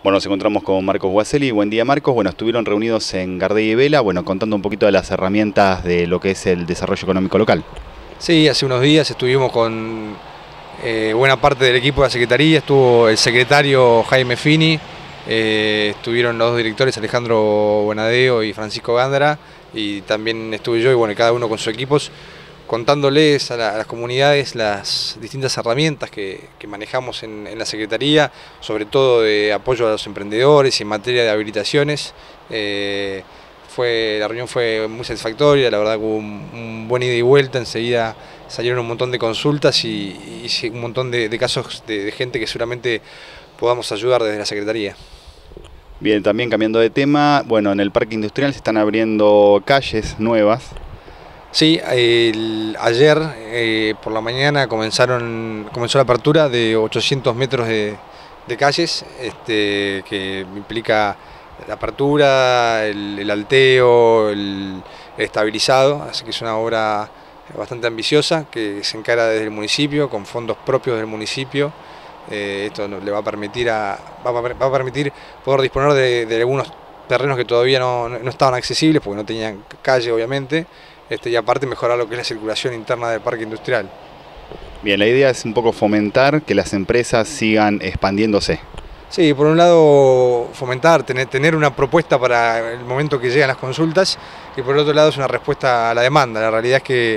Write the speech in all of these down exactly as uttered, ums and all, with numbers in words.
Bueno, nos encontramos con Marcos Guaselli. Buen día, Marcos. Bueno, estuvieron reunidos en Gardel y Vela, bueno, contando un poquito de las herramientas de lo que es el desarrollo económico local. Sí, hace unos días estuvimos con eh, buena parte del equipo de la Secretaría, estuvo el secretario Jaime Fini, eh, estuvieron los dos directores Alejandro Buenadeo y Francisco Gándara, y también estuve yo, y bueno, cada uno con sus equipos, contándoles a, la, a las comunidades las distintas herramientas que, que manejamos en, en la Secretaría, sobre todo de apoyo a los emprendedores y en materia de habilitaciones. Eh, Fue, la reunión fue muy satisfactoria, la verdad que hubo un, un buen ida y vuelta, enseguida salieron un montón de consultas y, y un montón de, de casos de, de gente que seguramente podamos ayudar desde la Secretaría. Bien, también cambiando de tema, bueno, en el Parque Industrial se están abriendo calles nuevas. Sí, el, ayer eh, por la mañana comenzaron, comenzó la apertura de ochocientos metros de, de calles, este, que implica la apertura, el, el alteo, el, el estabilizado, así que es una obra bastante ambiciosa que se encara desde el municipio, con fondos propios del municipio. Eh, esto le va a permitir a, va a, va a permitir poder disponer de, de algunos terrenos que todavía no, no estaban accesibles porque no tenían calle, obviamente, este, y aparte mejorar lo que es la circulación interna del parque industrial. Bien, la idea es un poco fomentar que las empresas sigan expandiéndose. Sí, por un lado fomentar, tener, tener una propuesta para el momento que llegan las consultas, y por el otro lado es una respuesta a la demanda. La realidad es que,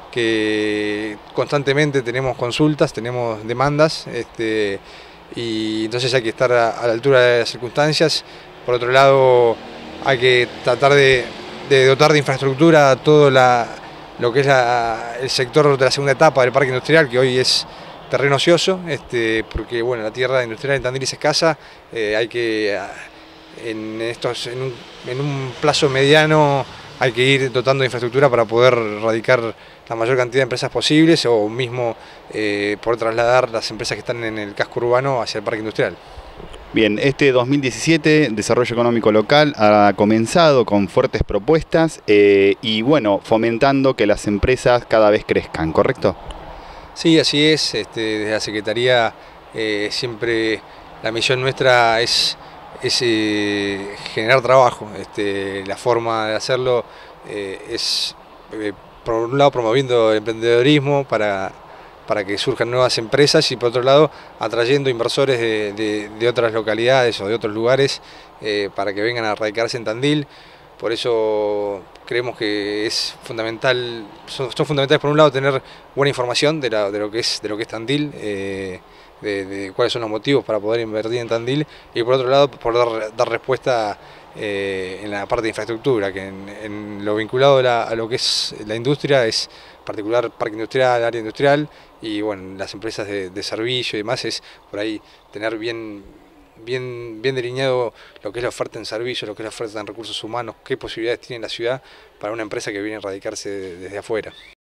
que constantemente tenemos consultas, tenemos demandas, este, y entonces hay que estar a, a la altura de las circunstancias. Por otro lado hay que tratar de, de dotar de infraestructura todo la, lo que es la, el sector de la segunda etapa del parque industrial, que hoy es terreno ocioso, este, porque bueno, la tierra industrial en Tandil es escasa, eh, hay que, en, estos, en, un, en un plazo mediano, hay que ir dotando de infraestructura para poder radicar la mayor cantidad de empresas posibles, o mismo eh, poder trasladar las empresas que están en el casco urbano hacia el parque industrial. Bien, este dos mil diecisiete, Desarrollo Económico Local, ha comenzado con fuertes propuestas eh, y bueno, fomentando que las empresas cada vez crezcan, ¿correcto? Sí, así es. Este, desde la Secretaría eh, siempre la misión nuestra es, es eh, generar trabajo. Este, la forma de hacerlo eh, es, eh, por un lado, promoviendo el emprendedorismo para, para que surjan nuevas empresas, y por otro lado, atrayendo inversores de, de, de otras localidades o de otros lugares eh, para que vengan a radicarse en Tandil. Por eso creemos que es fundamental, son, son fundamentales por un lado tener buena información de, la, de, lo, que es, de lo que es Tandil, eh, de, de cuáles son los motivos para poder invertir en Tandil, y por otro lado poder dar, dar respuesta eh, en la parte de infraestructura, que en, en lo vinculado a, la, a lo que es la industria es particular parque industrial, área industrial, y bueno, las empresas de, de servicio y demás es por ahí tener bien Bien, bien delineado lo que es la oferta en servicio, lo que es la oferta en recursos humanos, qué posibilidades tiene la ciudad para una empresa que viene a radicarse desde afuera.